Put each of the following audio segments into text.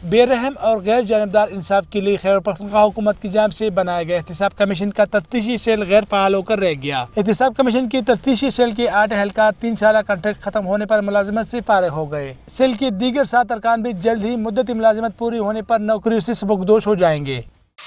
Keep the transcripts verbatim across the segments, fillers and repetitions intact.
बेरहम और गैर जानबदार इंसाफ के लिए खैबर पख्तूनख्वा हुकूमत की जानिब से बनाया गया एहतसाब कमीशन का तफ्तीशी सेल गैर फाल होकर रह गया। एहतसाब कमीशन की तफ्तीशी सेल के आठ एहलकार तीन साल कॉन्ट्रैक्ट खत्म होने पर मुलाजिमत से फारिग हो गए। सेल के दीगर सात अरकान भी जल्द ही मुद्दत मुलाजिमत पूरी होने पर नौकरी से सबकदोश हो जाएंगे।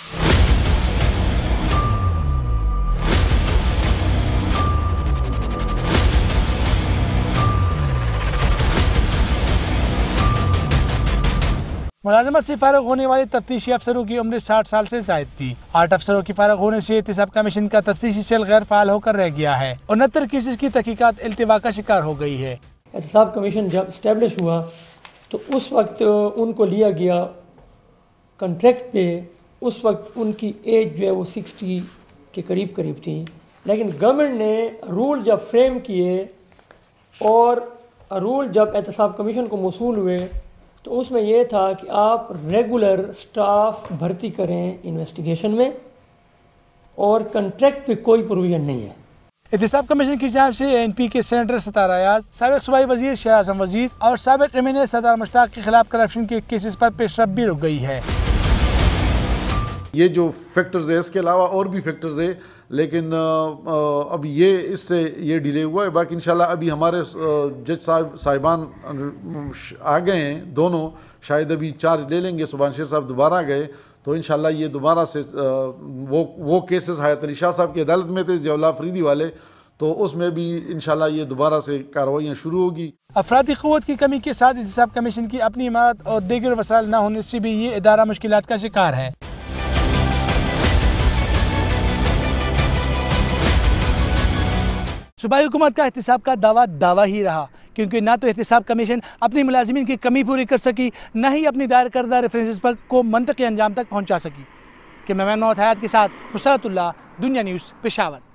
मुलाजमत से फारिग होने वाले तफ्तीशी अफसरों की उम्र साठ साल से जायद थी। आठ अफसरों की फारिग होने से एहतसाब कमीशन का तफ्तीशी सेल गैर फाल होकर रह गया है। उनहत्तर केसेस की तहकीकात इल्तिवा का शिकार हो गई है। एहतसाब कमीशन जब इस्टेब्लिश हुआ तो उस वक्त उनको लिया गया कॉन्ट्रैक्ट पे। उस वक्त उनकी एज जो है वो सिक्सटी के करीब करीब थी, लेकिन गवर्नमेंट ने रूल जब फ्रेम किए और रूल जब एहतसाब कमीशन को मौसूल हुए तो उसमें यह था कि आप रेगुलर स्टाफ भर्ती करें इन्वेस्टिगेशन में, और कॉन्ट्रैक्ट पे कोई प्रोविजन नहीं है। एहतसाब कमीशन की जानिब से एन पी के सेनेटर सतार अयाज, साबिक सूबाई वजीर शेर आजम वजीर और साबिक M N A Sardar Mushtaq के खिलाफ करप्शन के केसेस पर पेशरफ भी रुक गई है। ये जो फैक्टर्स है इसके अलावा और भी फैक्टर्स है, लेकिन अब ये इससे ये डिले हुआ है। बाकी इंशाल्लाह अभी हमारे जज साहब साहिबान आ गए हैं दोनों, शायद अभी चार्ज ले लेंगे। सुभान शेर साहब दोबारा गए तो इंशाल्लाह ये दोबारा से वो वो केसेस हयात अली शाह साहब की अदालत में थे जवला अफरीदी वाले, तो उसमें भी इंशाल्लाह ये दोबारा से कार्रवाइयाँ शुरू होगी। अफरादी क़ुव्वत की कमी के साथ एहतसाब कमीशन की अपनी इमारत और दीगर वसाइल न होने से भी ये इदारा मुश्किलात का शिकार है। सूबाई हुकूमत का एहतसाब का दावा दावा ही रहा, क्योंकि ना तो एहतसाब कमीशन अपनी मुलाजिमीन की कमी पूरी कर सकी, न ही अपनी दायर करदा रेफरेंसेस पर को मंतकी अंजाम तक पहुँचा सकी। कैमरामैन मोहम्मद हयात के साथ मुस्तरतुल्लाह, दुनिया न्यूज़, पेशावर।